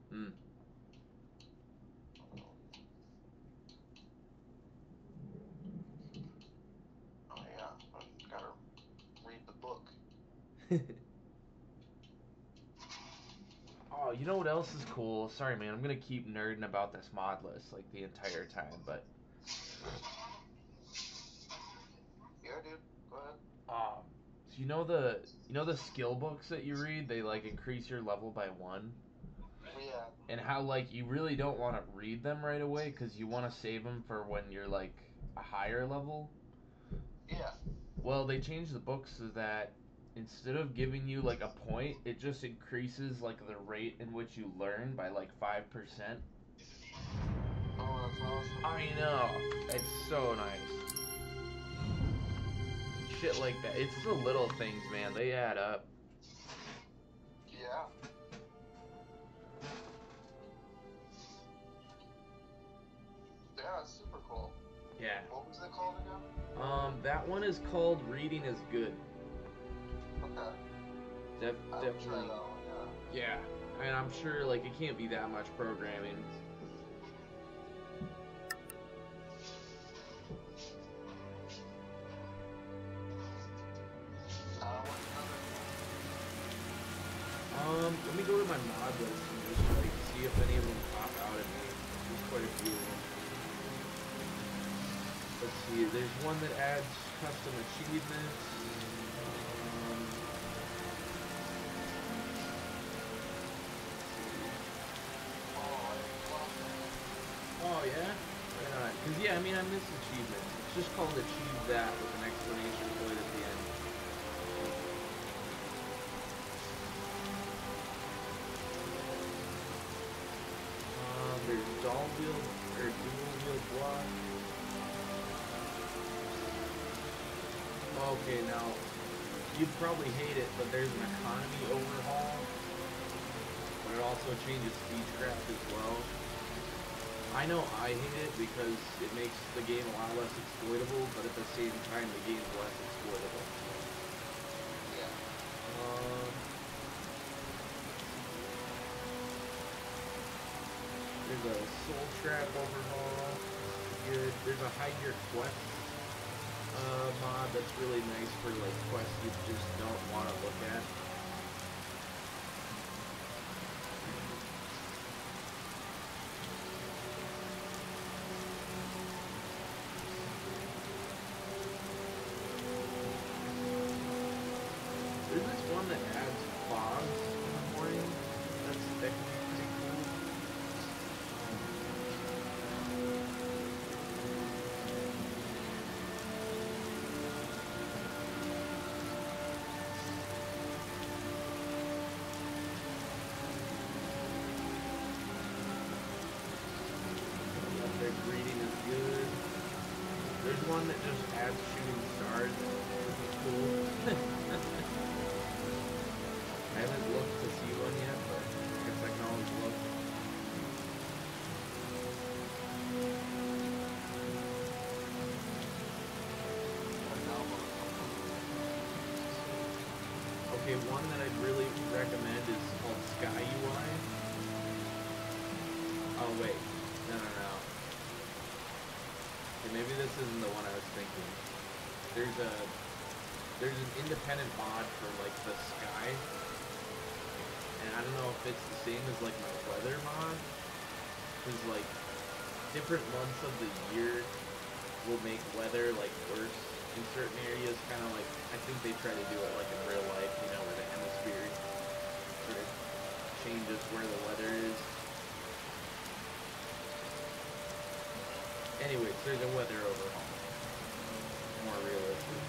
Mm. Oh yeah, I gotta read the book. Oh, you know what else is cool? Sorry, man. I'm gonna keep nerding about this mod list like the entire time, but Yeah, dude. Go ahead. so you know the skill books that you read, they like increase your level by one, Yeah. and how like you really don't want to read them right away because you want to save them for when you're like a higher level. Yeah. Well, they changed the books so that instead of giving you like a point, it just increases like the rate in which you learn by like 5%. Oh, that's awesome. I know. It's so nice. Shit like that. It's the little things, man. They add up. Yeah. Yeah, that's super cool. Yeah. What was it called again? That one is called Reading is Good. Okay. I would try that Definitely. one, yeah. Yeah. And I'm sure like it can't be that much programming. What's another cool? Let me go to my mod list and just like see if any of them pop out at me. There's quite a few of them. Let's see. There's one that adds custom achievements. Um, Oh, I love that. oh yeah. Why not? Because yeah, I mean I miss achievements. It's just called achieve that with an exclamation point at the end. There's dual wheel or dual wheel block. Okay, now you'd probably hate it, but there's an economy overhaul, but it also changes speedcraft as well. I know I hate it because it makes the game a lot less exploitable, but at the same time the game's less exploitable. Yeah. Um, there's a soul trap overhaul. Good. There's a hide your quest mod that's really nice for like quests you just don't want to look at. There's this one that adds fogs in the morning. That can be pretty cool. Their greeting is good. There's one that just adds shooting stars, which is cool. I haven't looked to see one yet, but I guess I can always look. Okay, one that I'd really recommend is called Sky UI. Oh wait, no. Okay, maybe this isn't the one I was thinking. There's a there's an independent mod for like the sky, and I don't know if it's the same as like my weather mod, because like different months of the year will make weather like worse in certain areas. Kind of like I think they try to do it like in real life, you know, where the hemisphere sort of changes where the weather is. Anyways, there's a weather overhaul, more realistic.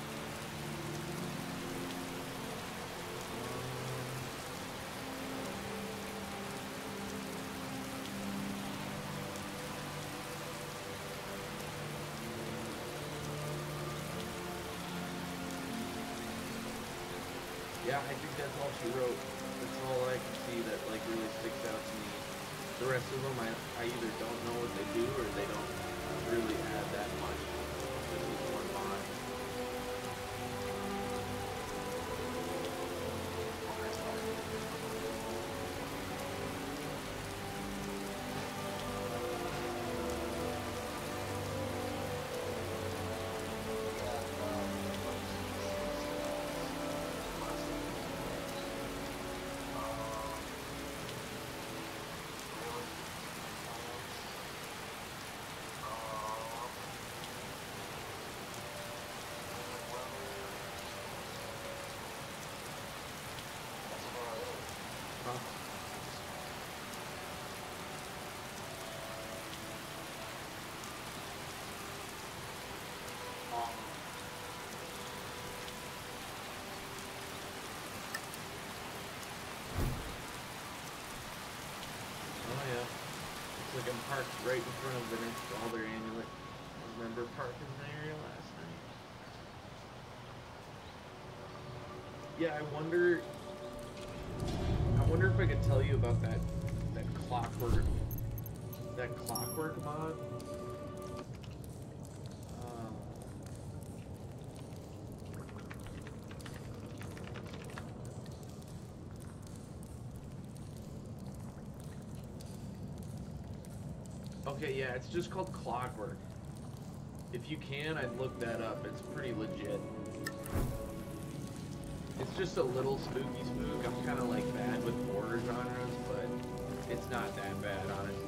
Yeah, I think that's all she wrote. That's all I can see that like really sticks out to me. The rest of them, I either don't know what they do or they don't really add that much. This is one mod. like I'm parked right in front of the next Alder Amulet. I remember parking in the area last night. Yeah, I wonder if I could tell you about that clockwork mod. Okay, yeah, it's just called Clockwork. If you can, I'd look that up. It's pretty legit. It's just a little spooky spook. I'm kind of like bad with horror genres, but it's not that bad, honestly.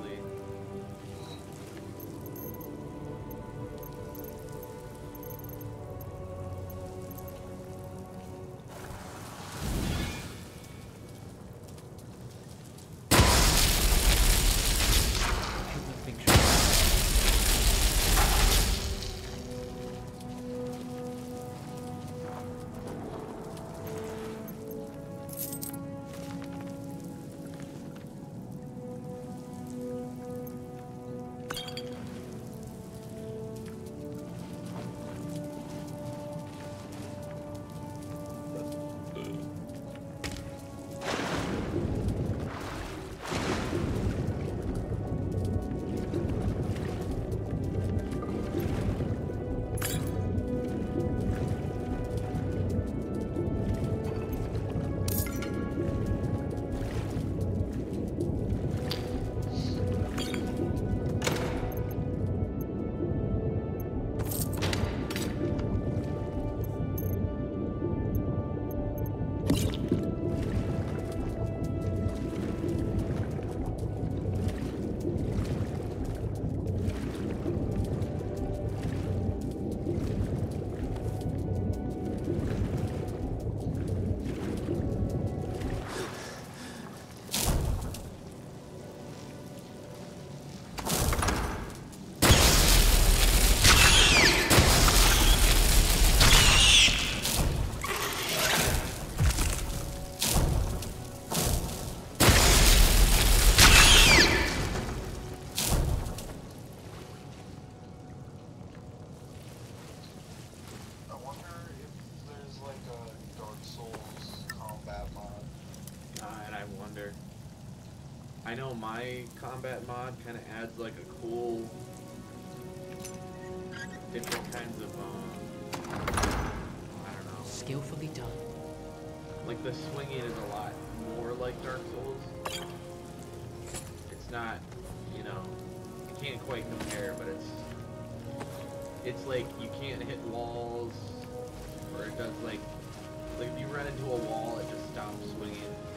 I know my combat mod kind of adds like a cool, different kinds of, I don't know. Skillfully done. Like the swinging is a lot more like Dark Souls. It's not, you know, you can't quite compare, but it's like you can't hit walls, or it does like if you run into a wall, it just stops swinging.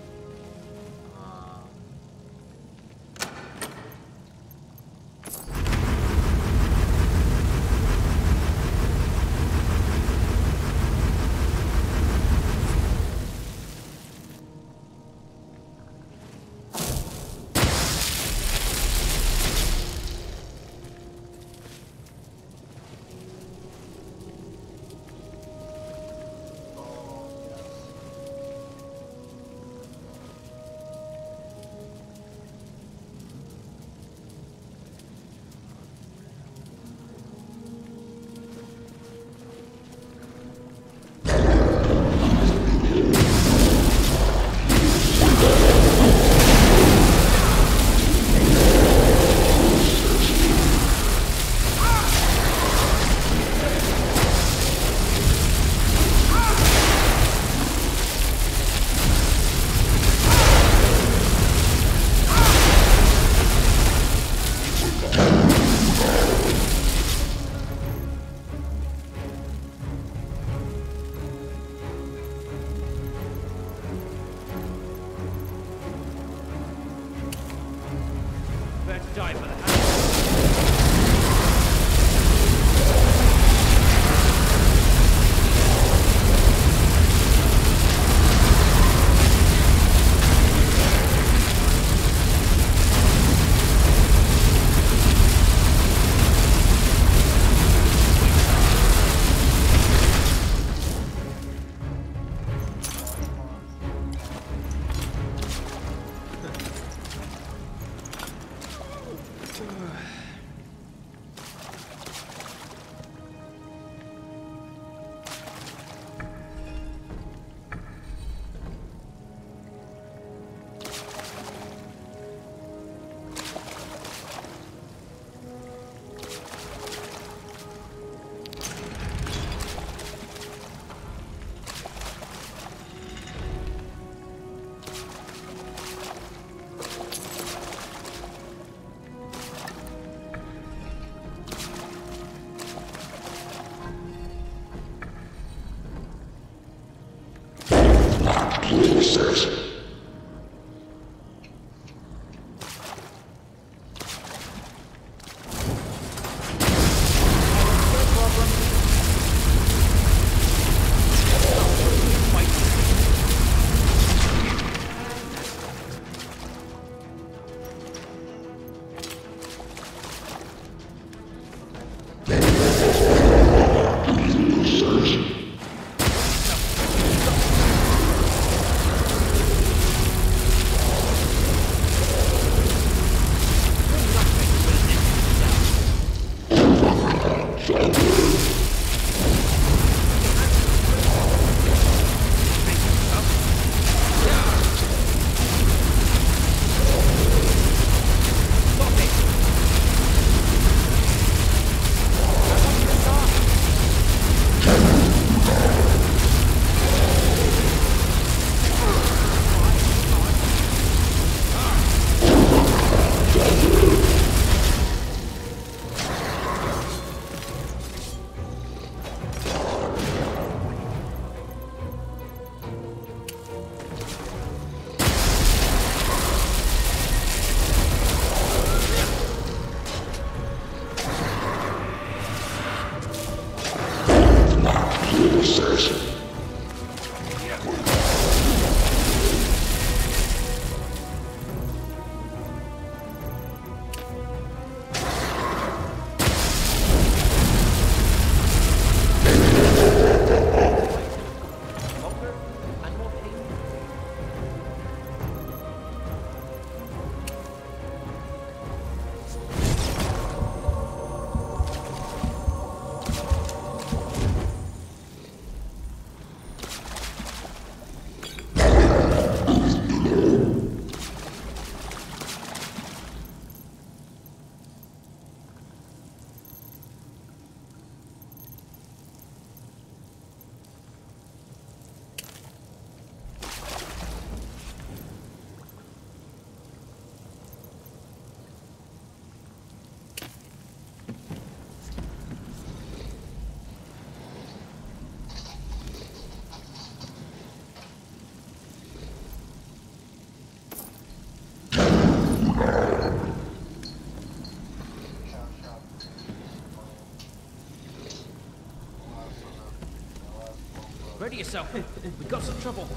Die for the house. Ready yourself. We've got some trouble.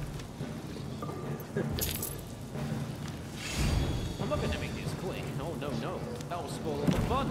I'm not going to make this quick. Oh, no, no. That will spoil all the fun.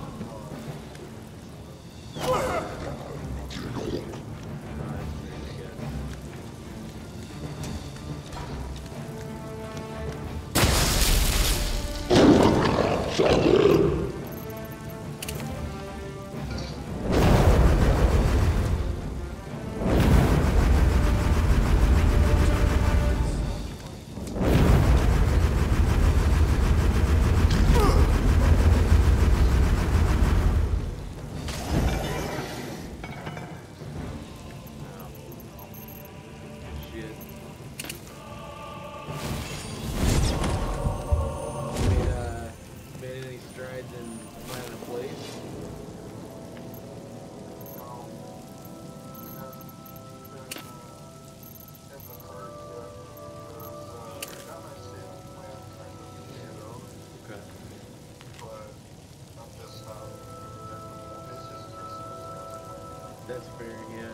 That's fair, yeah.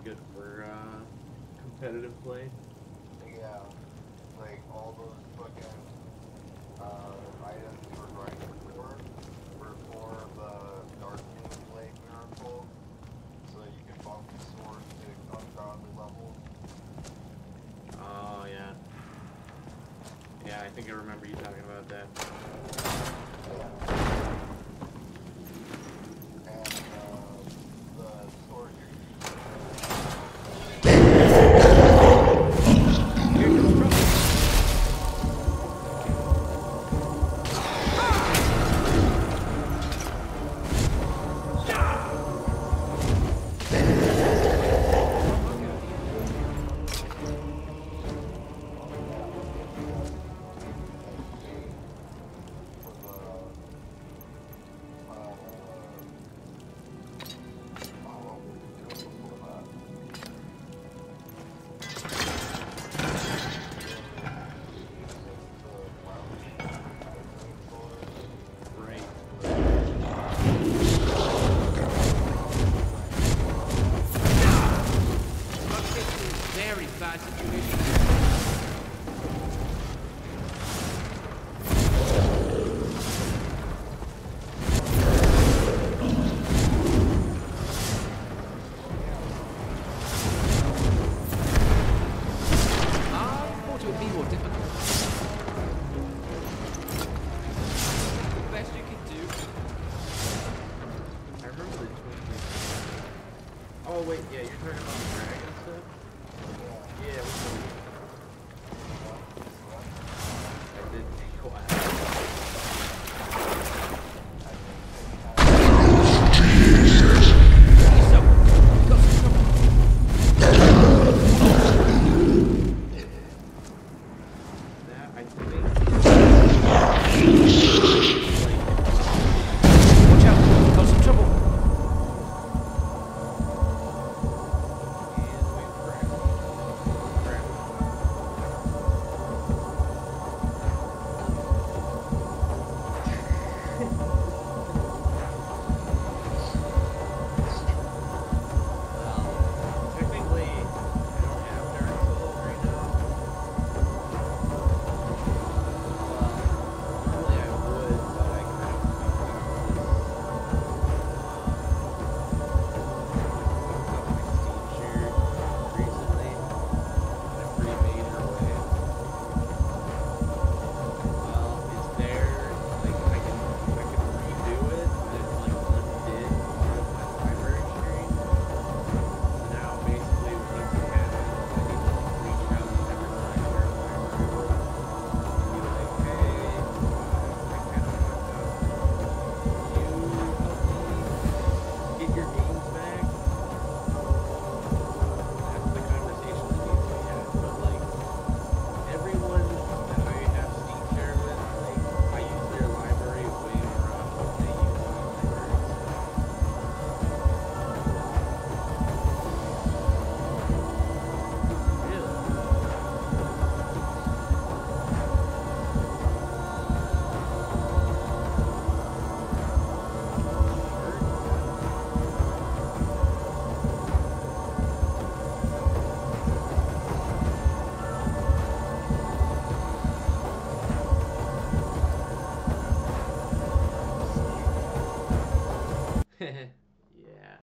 good for competitive play. Yeah, like all those fucking items you were grinding for were for the Darkmoon Blade Miracle, so that you can bump the sword to ungodly levels. Oh yeah. Yeah, I think I remember you talking about that. Yeah. And the sword you're Here comes trouble. Very bad situation. I thought it would be more difficult. The best you can do. I remember the twin. Oh wait, yeah, you're talking about the dragon stuff? Yeah, I did take a while. So, we got some trouble. That I think Watch out, got some trouble. is with crap. Technically, I don't have Dark Souls right now. Normally I would, but I kind of Steam share recently in a pretty major way. Well, it's there. Like I can redo it, but it's like undid part of my library stream. So now basically what needs to happen is I need to reach out to every library and be like, hey, I kind of want you help me get your games back. That's the conversation that needs to be had. But like everyone that I have Steam share with, like I use their library way more often than they use my library. Really? Sure.